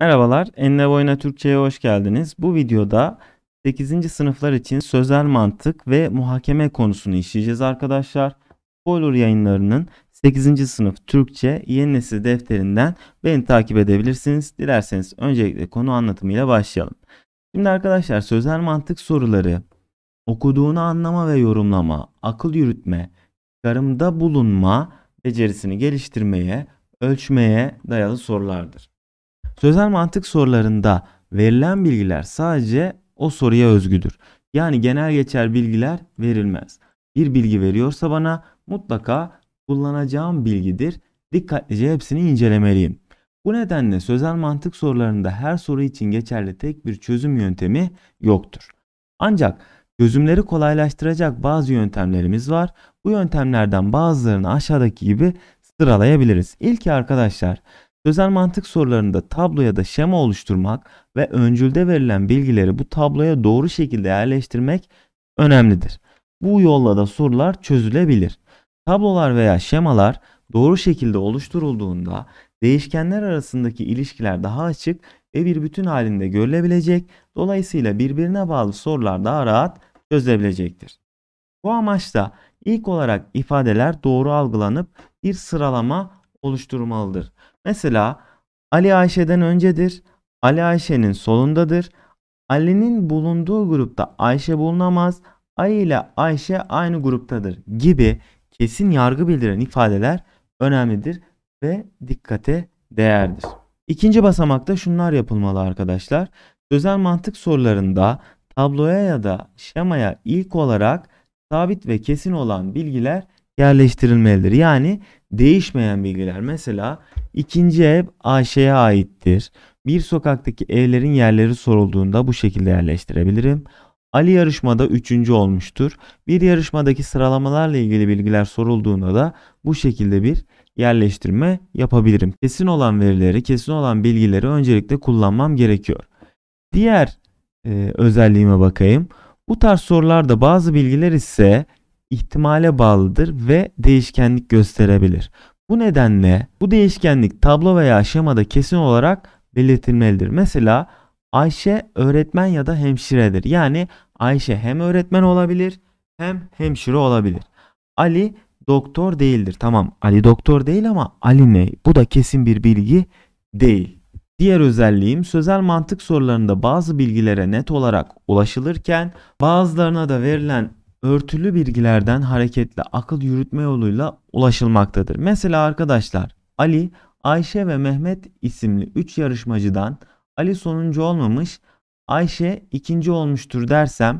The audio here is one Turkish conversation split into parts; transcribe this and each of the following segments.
Merhabalar, Enine Boyuna Türkçe'ye hoş geldiniz. Bu videoda 8. sınıflar için sözel mantık ve muhakeme konusunu işleyeceğiz arkadaşlar. Spoiler Yayınları'nın 8. sınıf Türkçe yeni nesil defterinden beni takip edebilirsiniz. Dilerseniz öncelikle konu anlatımıyla başlayalım. Şimdi arkadaşlar sözel mantık soruları okuduğunu anlama ve yorumlama, akıl yürütme, çıkarımda bulunma becerisini geliştirmeye, ölçmeye dayalı sorulardır. Sözel mantık sorularında verilen bilgiler sadece o soruya özgüdür. Yani genel geçer bilgiler verilmez. Bir bilgi veriyorsa bana mutlaka kullanacağım bilgidir. Dikkatlice hepsini incelemeliyim. Bu nedenle sözel mantık sorularında her soru için geçerli tek bir çözüm yöntemi yoktur. Ancak çözümleri kolaylaştıracak bazı yöntemlerimiz var. Bu yöntemlerden bazılarını aşağıdaki gibi sıralayabiliriz. İlki arkadaşlar, sözel mantık sorularında tablo ya da şema oluşturmak ve öncülde verilen bilgileri bu tabloya doğru şekilde yerleştirmek önemlidir. Bu yolla da sorular çözülebilir. Tablolar veya şemalar doğru şekilde oluşturulduğunda değişkenler arasındaki ilişkiler daha açık ve bir bütün halinde görülebilecek, dolayısıyla birbirine bağlı sorular daha rahat çözülebilecektir. Bu amaçla ilk olarak ifadeler doğru algılanıp bir sıralama oluşturulmalıdır. Mesela Ali Ayşe'den öncedir, Ali Ayşe'nin solundadır, Ali'nin bulunduğu grupta Ayşe bulunamaz, Ali ile Ayşe aynı gruptadır gibi kesin yargı bildiren ifadeler önemlidir ve dikkate değerdir. İkinci basamakta şunlar yapılmalı arkadaşlar. Sözel mantık sorularında tabloya ya da şemaya ilk olarak sabit ve kesin olan bilgiler yerleştirilmelidir. Yani değişmeyen bilgiler. Mesela ikinci ev Ayşe'ye aittir. Bir sokaktaki evlerin yerleri sorulduğunda bu şekilde yerleştirebilirim. Ali yarışmada üçüncü olmuştur. Bir yarışmadaki sıralamalarla ilgili bilgiler sorulduğunda da bu şekilde bir yerleştirme yapabilirim. Kesin olan verileri, kesin olan bilgileri öncelikle kullanmam gerekiyor. Diğer özelliğime bakayım. Bu tarz sorularda bazı bilgiler ise ihtimale bağlıdır ve değişkenlik gösterebilir. Bu nedenle bu değişkenlik tablo veya şemada kesin olarak belirtilmelidir. Mesela Ayşe öğretmen ya da hemşiredir. Yani Ayşe hem öğretmen olabilir hem hemşire olabilir. Ali doktor değildir. Tamam, Ali doktor değil ama Ali ne? Bu da kesin bir bilgi değil. Diğer özelliğim, sözel mantık sorularında bazı bilgilere net olarak ulaşılırken bazılarına da verilen örtülü bilgilerden hareketle akıl yürütme yoluyla ulaşılmaktadır. Mesela arkadaşlar, Ali, Ayşe ve Mehmet isimli 3 yarışmacıdan Ali sonuncu olmamış, Ayşe ikinci olmuştur dersem,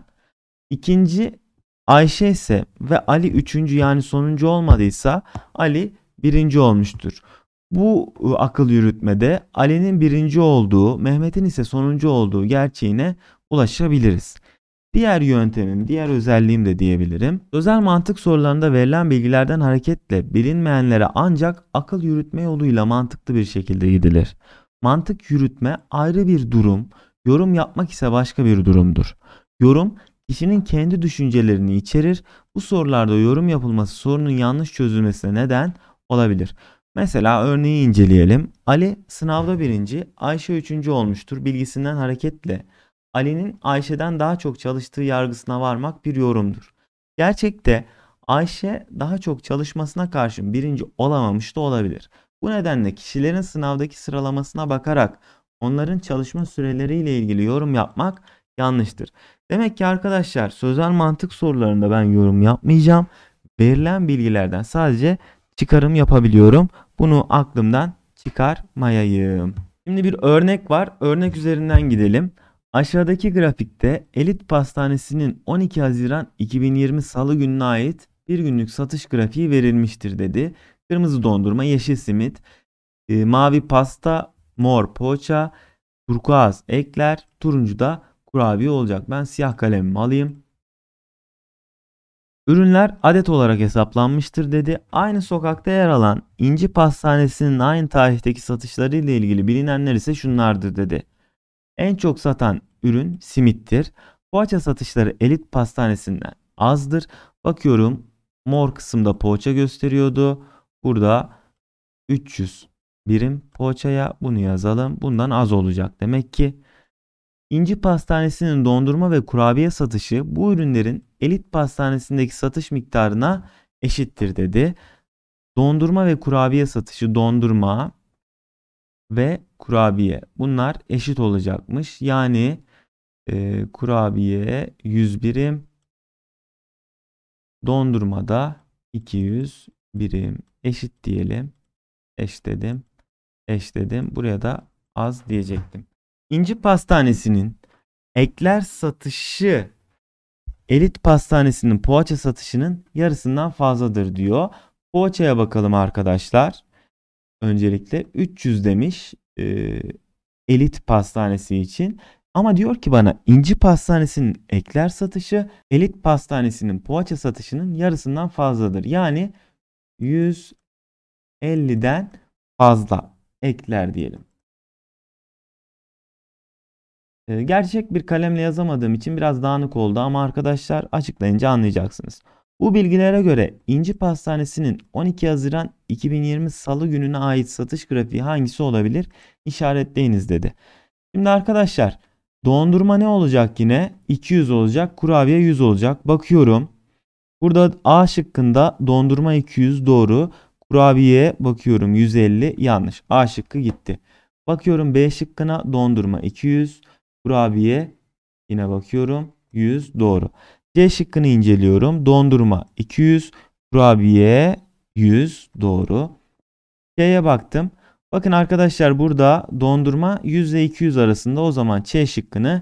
ikinci Ayşe ise ve Ali üçüncü yani sonuncu olmadıysa Ali birinci olmuştur. Bu akıl yürütmede Ali'nin birinci olduğu, Mehmet'in ise sonuncu olduğu gerçeğine ulaşabiliriz. Diğer yöntemim, diğer özelliğim de diyebilirim. Sözel mantık sorularında verilen bilgilerden hareketle bilinmeyenlere ancak akıl yürütme yoluyla mantıklı bir şekilde gidilir. Mantık yürütme ayrı bir durum, yorum yapmak ise başka bir durumdur. Yorum kişinin kendi düşüncelerini içerir. Bu sorularda yorum yapılması sorunun yanlış çözülmesine neden olabilir. Mesela örneği inceleyelim. Ali sınavda birinci, Ayşe üçüncü olmuştur bilgisinden hareketle Ali'nin Ayşe'den daha çok çalıştığı yargısına varmak bir yorumdur. Gerçekte Ayşe daha çok çalışmasına karşın birinci olamamış da olabilir. Bu nedenle kişilerin sınavdaki sıralamasına bakarak onların çalışma süreleriyle ilgili yorum yapmak yanlıştır. Demek ki arkadaşlar sözel mantık sorularında ben yorum yapmayacağım. Verilen bilgilerden sadece çıkarım yapabiliyorum. Bunu aklımdan çıkarmayayım. Şimdi bir örnek var. Örnek üzerinden gidelim. Aşağıdaki grafikte Elit Pastanesi'nin 12 Haziran 2020 Salı gününe ait bir günlük satış grafiği verilmiştir dedi. Kırmızı dondurma, yeşil simit, mavi pasta, mor poğaça, turkuaz ekler, turuncu da kurabiye olacak. Ben siyah kalemimi alayım. Ürünler adet olarak hesaplanmıştır dedi. Aynı sokakta yer alan İnci Pastanesi'nin aynı tarihteki satışları ile ilgili bilinenler ise şunlardır dedi. En çok satan ürün simittir. Poğaça satışları Elit Pastanesi'nden azdır. Bakıyorum mor kısımda poğaça gösteriyordu. Burada 300 birim poğaçaya, bunu yazalım. Bundan az olacak demek ki. İnci Pastanesi'nin dondurma ve kurabiye satışı bu ürünlerin Elit Pastanesi'ndeki satış miktarına eşittir dedi. Dondurma ve kurabiye satışı, dondurma ve kurabiye, bunlar eşit olacakmış. Yani kurabiye 100 birim, dondurmada 200 birim, eşit diyelim. Eşledim. Eşledim. Buraya da az diyecektim. İnci Pastanesi'nin ekler satışı Elit Pastanesi'nin poğaça satışının yarısından fazladır diyor. Poğaçaya bakalım arkadaşlar. Öncelikle 300 demiş Elit Pastanesi için. Ama diyor ki bana İnci Pastanesi'nin ekler satışı Elit Pastanesi'nin poğaça satışının yarısından fazladır. Yani 150'den fazla ekler diyelim. Gerçek bir kalemle yazamadığım için biraz dağınık oldu ama arkadaşlar açıklayınca anlayacaksınız. Bu bilgilere göre İnci Pastanesi'nin 12 Haziran 2020 Salı gününe ait satış grafiği hangisi olabilir? İşaretleyiniz dedi. Şimdi arkadaşlar dondurma ne olacak yine? 200 olacak, kurabiye 100 olacak. Bakıyorum. Burada A şıkkında dondurma 200 doğru. Kurabiye bakıyorum 150 yanlış. A şıkkı gitti. Bakıyorum B şıkkına dondurma 200. Kurabiye yine bakıyorum 100 doğru. C şıkkını inceliyorum. Dondurma 200, kurabiye 100 doğru. C'ye baktım. Bakın arkadaşlar burada dondurma 100 ile 200 arasında, o zaman C şıkkını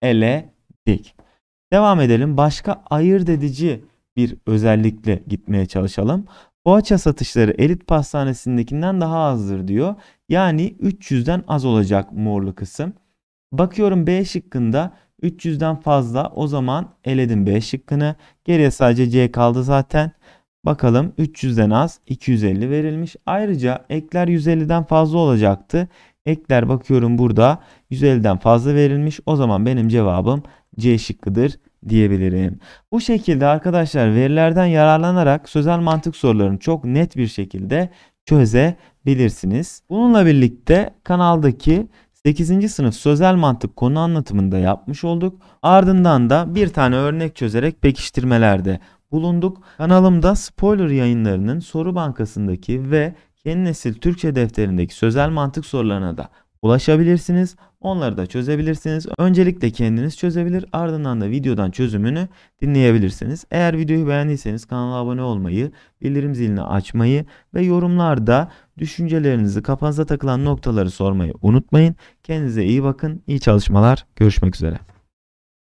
eledik. Devam edelim. Başka ayırt edici bir özellikle gitmeye çalışalım. Poğaça satışları Elit Pastanesi'ndekinden daha azdır diyor. Yani 300'den az olacak morlu kısım. Bakıyorum B şıkkında 300'den fazla, o zaman eledim B şıkkını. Geriye sadece C kaldı zaten. Bakalım 300'den az 250 verilmiş. Ayrıca ekler 150'den fazla olacaktı. Ekler bakıyorum burada 150'den fazla verilmiş. O zaman benim cevabım C şıkkıdır diyebilirim. Bu şekilde arkadaşlar verilerden yararlanarak sözel mantık sorularını çok net bir şekilde çözebilirsiniz. Bununla birlikte kanaldaki 8. sınıf sözel mantık konu anlatımını da yapmış olduk. Ardından da bir tane örnek çözerek pekiştirmelerde bulunduk. Kanalımda Spoiler Yayınları'nın soru bankasındaki ve Yeni Nesil Türkçe defterindeki sözel mantık sorularına da ulaşabilirsiniz. Onları da çözebilirsiniz. Öncelikle kendiniz çözebilir, ardından da videodan çözümünü dinleyebilirsiniz. Eğer videoyu beğendiyseniz kanala abone olmayı, bildirim zilini açmayı ve yorumlarda düşüncelerinizi, kafanıza takılan noktaları sormayı unutmayın. Kendinize iyi bakın. İyi çalışmalar. Görüşmek üzere.